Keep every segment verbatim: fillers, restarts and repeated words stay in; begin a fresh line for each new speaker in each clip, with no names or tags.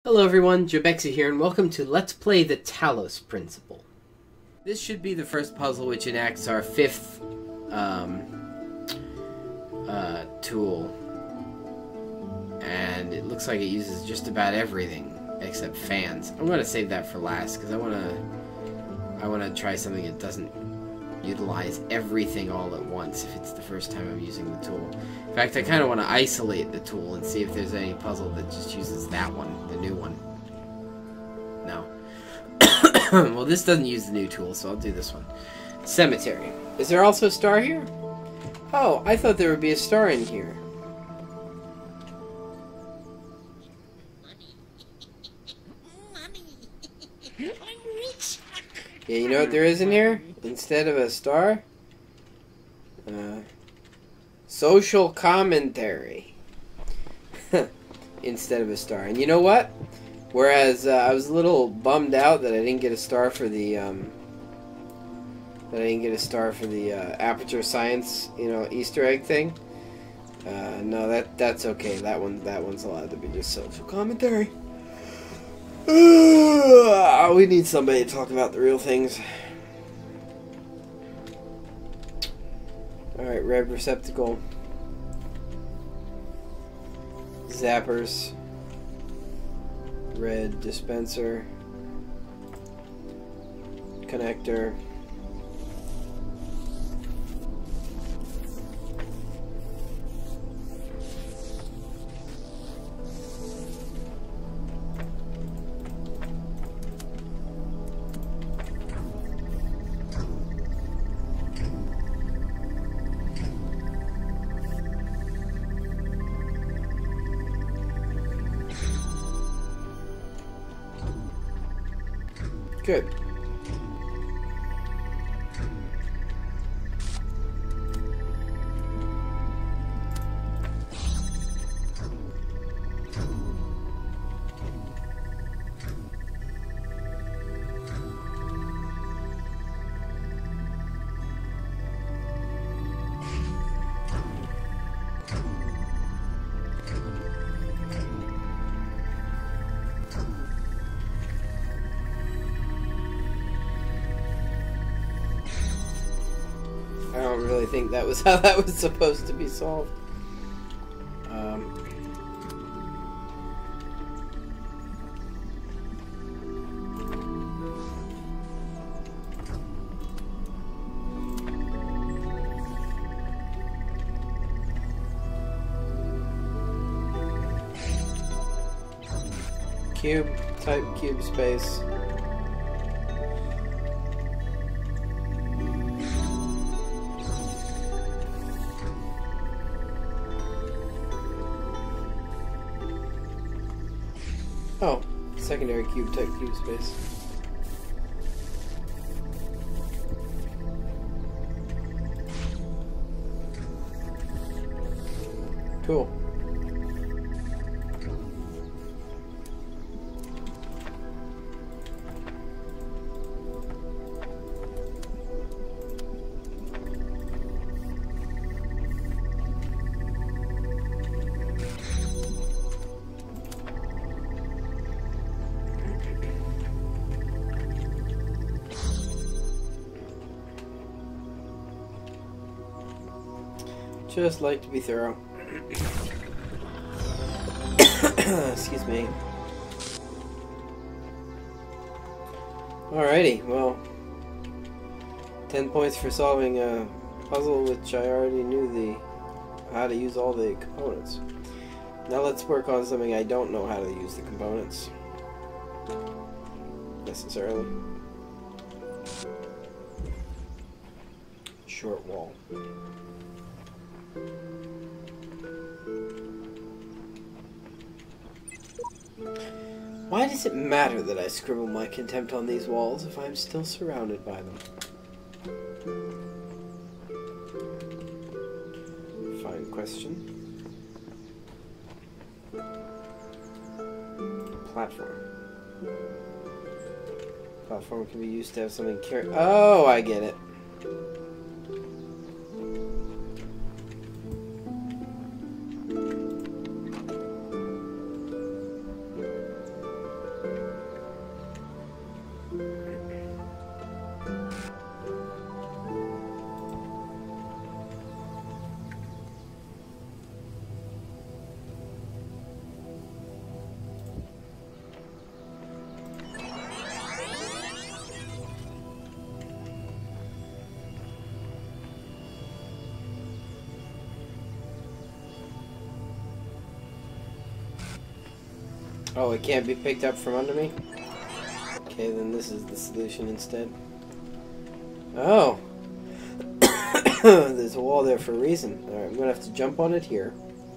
Hello everyone, Jobexi here, and welcome to Let's Play the Talos Principle. This should be the first puzzle which enacts our fifth um, uh, tool. And it looks like it uses just about everything except fans. I'm going to save that for last because I want to I want to try something that doesn't utilize everything all at once if it's the first time I'm using the tool. In fact, I kind of want to isolate the tool and see if there's any puzzle that just uses that one, the new one. No. Well, this doesn't use the new tool, so I'll do this one. Cemetery. Is there also a star here? Oh, I thought there would be a star in here. Yeah, you know what there is in here? Instead of a star? Uh, social commentary. Instead of a star. And you know what? Whereas uh, I was a little bummed out that I didn't get a star for the, um... that I didn't get a star for the uh, Aperture Science, you know, Easter egg thing. Uh, no, that that's okay. That one, that one's allowed to be just social commentary. We need somebody to talk about the real things. Alright, red receptacle. Zappers. Red dispenser. Connector. Good. I don't really think that was how that was supposed to be solved. Um, cube, type cube space. Oh, secondary cube type cube space. Cool. Just like to be thorough. Excuse me. Alrighty, well, ten points for solving a puzzle which I already knew the how to use all the components. Now let's work on something I don't know how to use the components necessarily. Short wall. Why does it matter that I scribble my contempt on these walls if I'm still surrounded by them? Fine question. Platform. Platform can be used to have something carry. Oh, I get it. Oh, it can't be picked up from under me? Okay, then this is the solution instead. Oh! There's a wall there for a reason. Alright, I'm gonna have to jump on it here.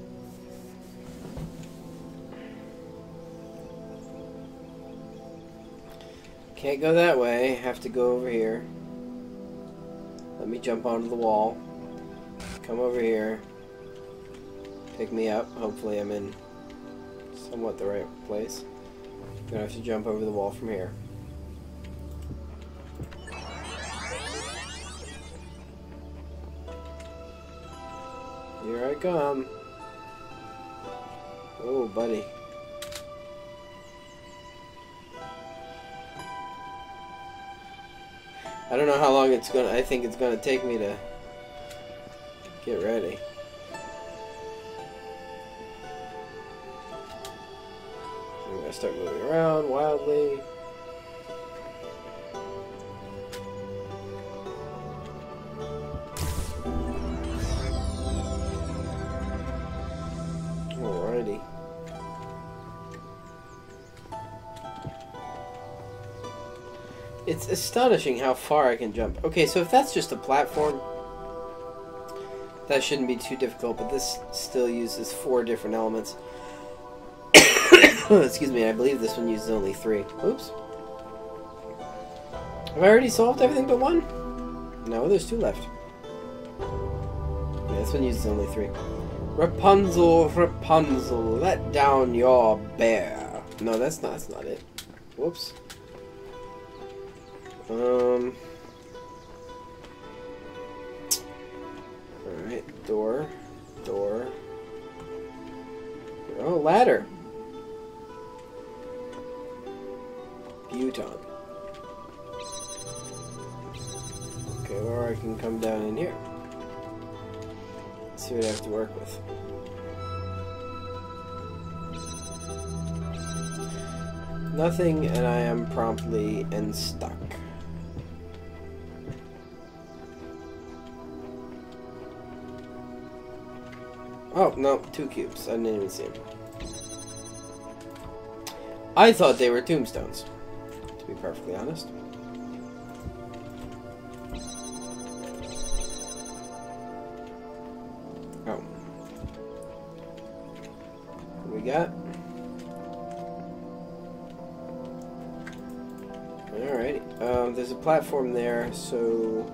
Can't go that way. Have to go over here. Let me jump onto the wall. Come over here. Pick me up. Hopefully I'm in somewhat the right place. I'm gonna have to jump over the wall from here. Here I come. Oh, buddy. I don't know how long it's gonna, I think it's gonna take me to get ready. I'm gonna start moving around wildly. Alrighty. It's astonishing how far I can jump. Okay, so if that's just a platform, that shouldn't be too difficult, but this still uses four different elements. Excuse me, I believe this one uses only three. Oops. Have I already solved everything but one? No, there's two left. Yeah, this one uses only three. Rapunzel, Rapunzel, let down your bear. No, that's not, that's not it. Whoops. Um. Alright, door, door. Oh, ladder. Buton. Okay, or I can come down in here. Let's see what I have to work with. Nothing, and I am promptly and stuck. Oh, no, two cubes. I didn't even see them. I thought they were tombstones, to be perfectly honest. Oh. What we got? Alrighty. Um, there's a platform there, so...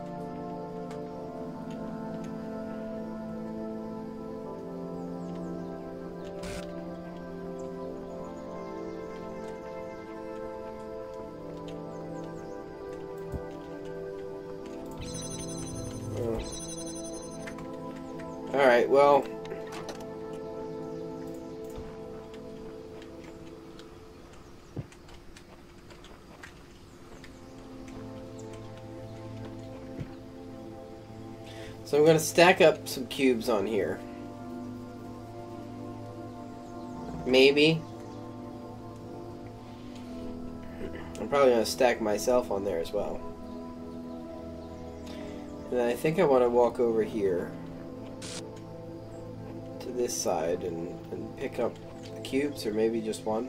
Alright, well... So I'm going to stack up some cubes on here. Maybe. I'm probably going to stack myself on there as well. And I think I want to walk over here to this side and, and pick up the cubes, or maybe just one.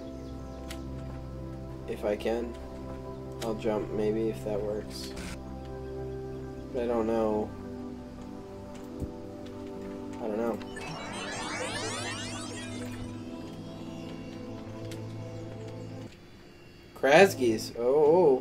If I can. I'll jump maybe if that works. But I don't know. I don't know. Krasgies. Oh.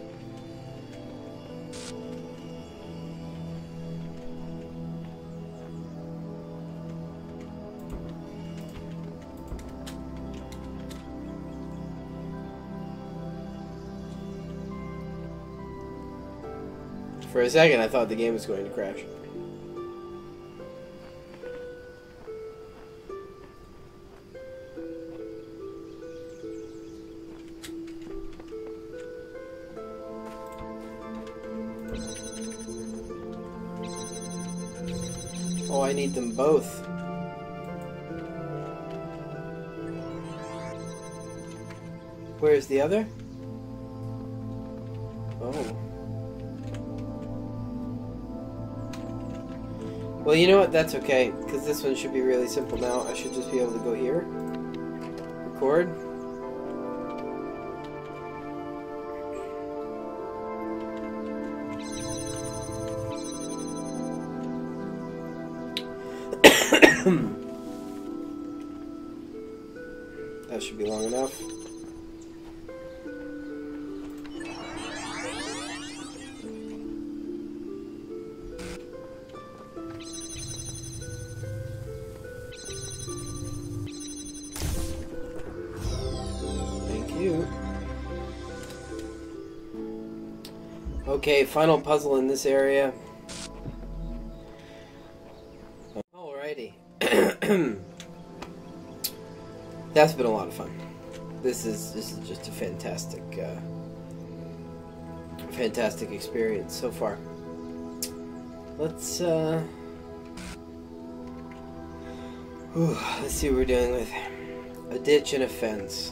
For a second, I thought the game was going to crash. Oh, I need them both. Where's the other? Oh. Well, you know what? That's okay, because this one should be really simple now. I should just be able to go here. record. That should be long enough. Okay, final puzzle in this area. Alrighty. That's been a lot of fun. This is this is just a fantastic, uh, fantastic experience so far. Let's uh, whew, let's see what we're dealing with. A ditch and a fence.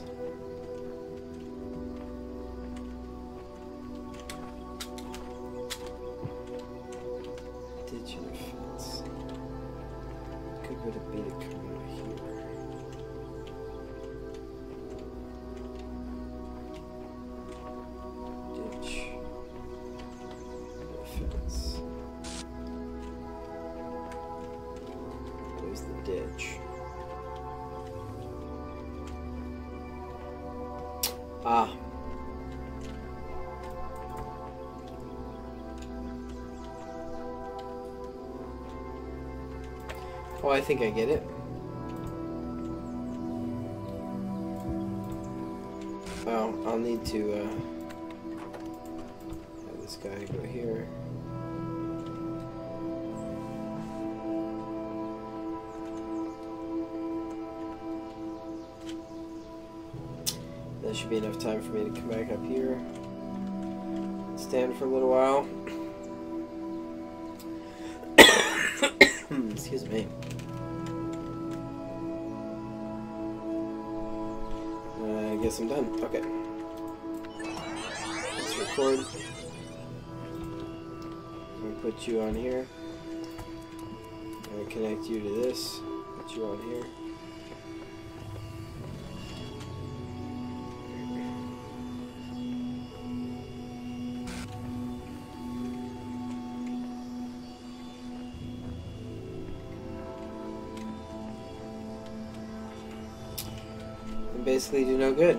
Ah. Oh, I think I get it. Oh, I'll need to uh, have this guy go here. That should be enough time for me to come back up here, stand for a little while. Excuse me. Uh, I guess I'm done. Okay. Let's record. I'm gonna put you on here. I'm gonna connect you to this. Put you on here. Basically do no good.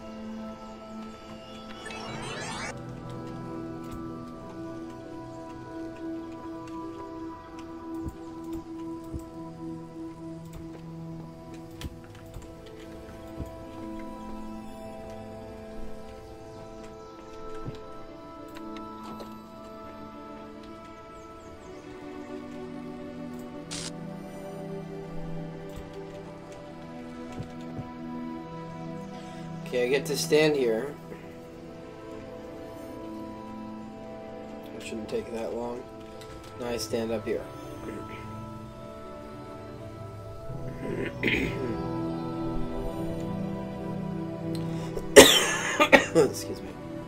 Okay, I get to stand here. It shouldn't take that long. Now I stand up here. Excuse me.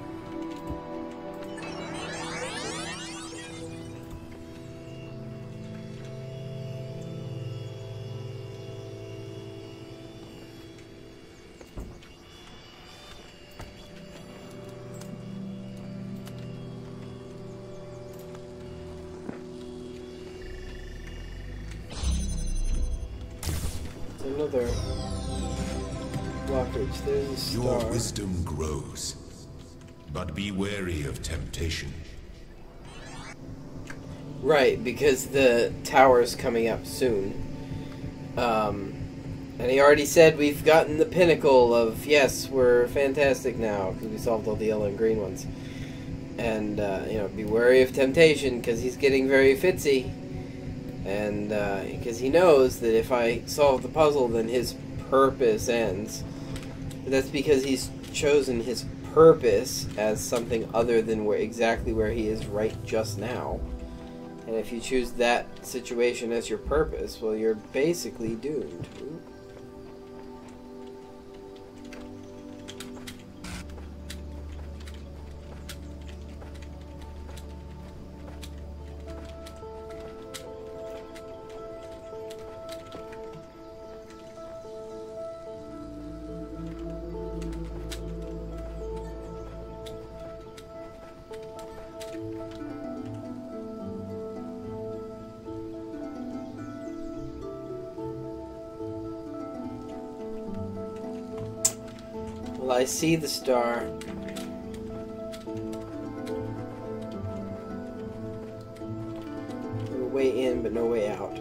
Another blockage. There's a star.
Your wisdom grows, but be wary of temptation.
Right, because the tower's coming up soon. Um, and he already said we've gotten the pinnacle of, yes, we're fantastic now, because we solved all the yellow and green ones. And, uh, you know, be wary of temptation, because he's getting very fitsy. And because uh, he knows that if I solve the puzzle, then his purpose ends. But that's because he's chosen his purpose as something other than where exactly where he is right just now. And if you choose that situation as your purpose, well, you're basically doomed. Well, I see the star. No way in, but no way out.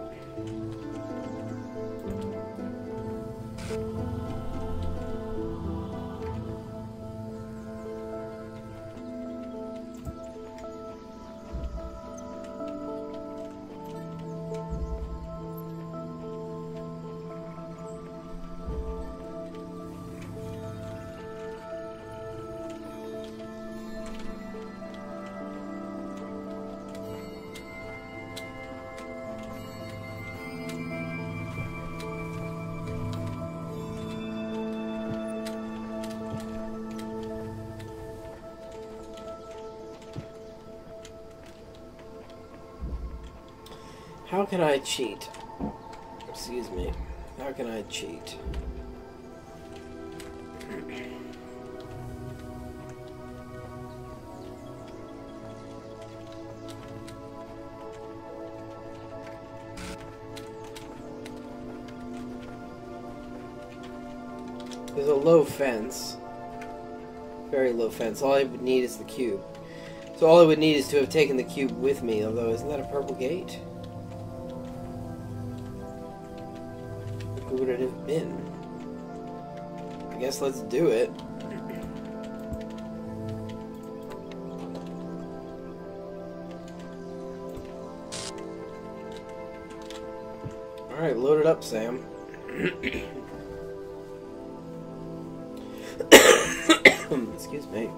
How can I cheat? Excuse me. How can I cheat? There's a low fence. Very low fence. All I would need is the cube. So all I would need is to have taken the cube with me, although isn't that a purple gate? Who would it have been? I guess let's do it. Alright, load it up, Sam. Excuse me.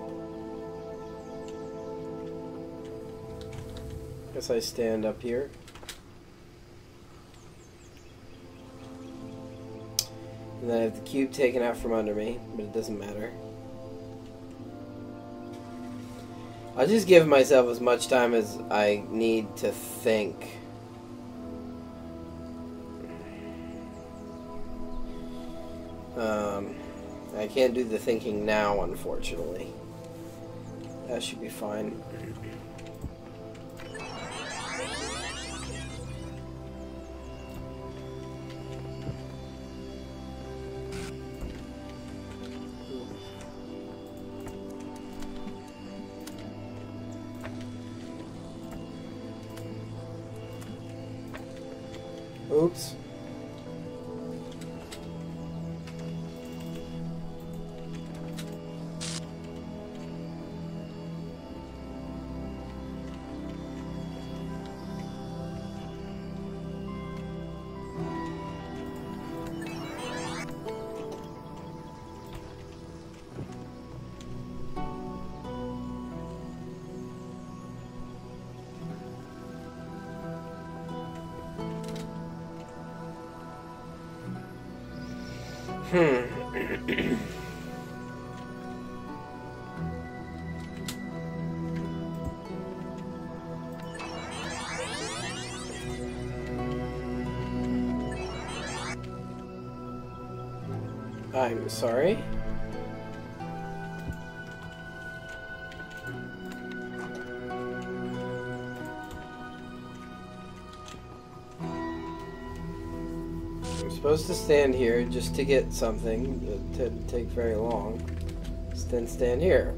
Guess I stand up here. And then I have the cube taken out from under me, but it doesn't matter. I'll just give myself as much time as I need to think. Um, I can't do the thinking now, unfortunately. That should be fine. Oops. Hmm. I'm sorry. I'm supposed to stand here just to get something that didn't take very long. Just then stand here.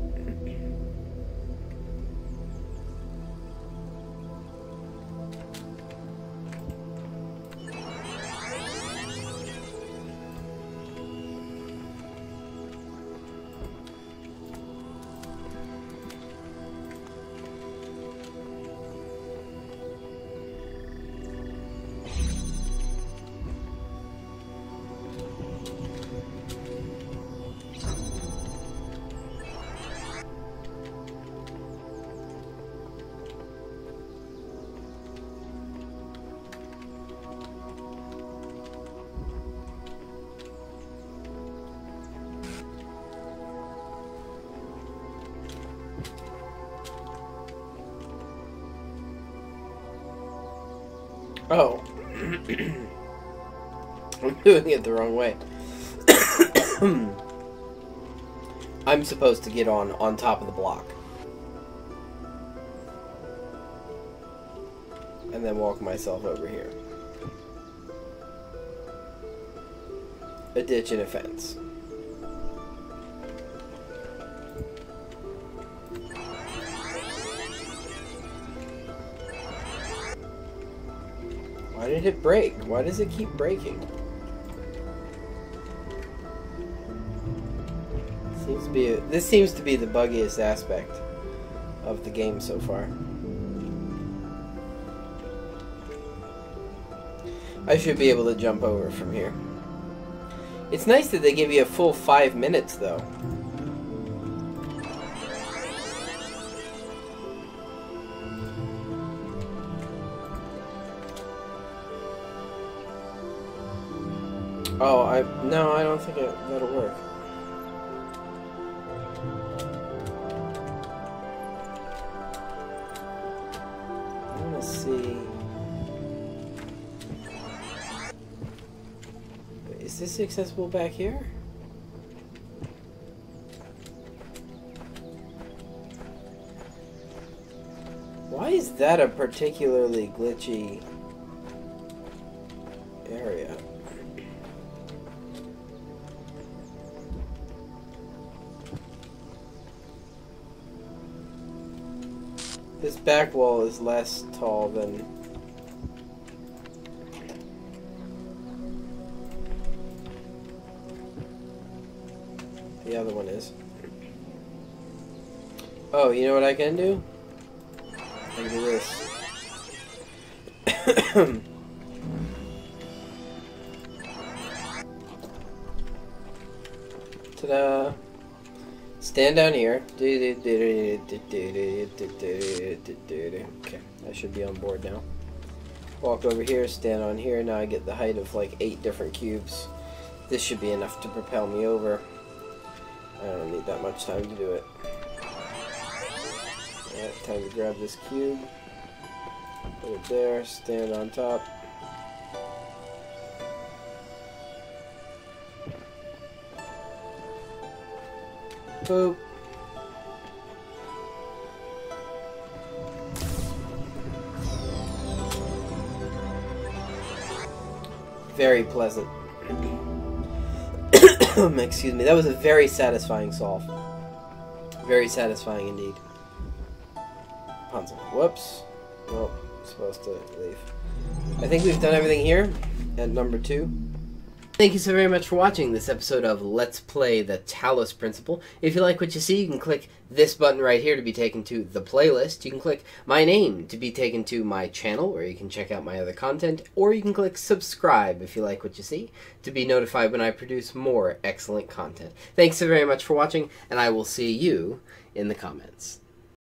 Oh. I'm doing it the wrong way. I'm supposed to get on on top of the block. And then walk myself over here. A ditch and a fence. did it break? Why does it keep breaking? Seems to be a, this seems to be the buggiest aspect of the game so far. I should be able to jump over from here. It's nice that they give you a full five minutes, though. Oh, I... No, I don't think it, that'll work. I want to see... Is this accessible back here? Why is that a particularly glitchy area? This back wall is less tall than... the other one is. Oh, you know what I can do? I can do this. Ta-da! Stand down here. Okay, I should be on board now. Walk over here, stand on here. Now I get the height of like eight different cubes. This should be enough to propel me over. I don't need that much time to do it. Alright, time to grab this cube. Put it there, stand on top. Boop. Very pleasant. Excuse me, that was a very satisfying solve. Very satisfying indeed. Punzel. Whoops. Nope. Supposed to leave. I think we've done everything here at number two. Thank you so very much for watching this episode of Let's Play the Talos Principle. If you like what you see, you can click this button right here to be taken to the playlist. You can click my name to be taken to my channel, where you can check out my other content. Or you can click subscribe if you like what you see, to be notified when I produce more excellent content. Thanks so very much for watching, and I will see you in the comments.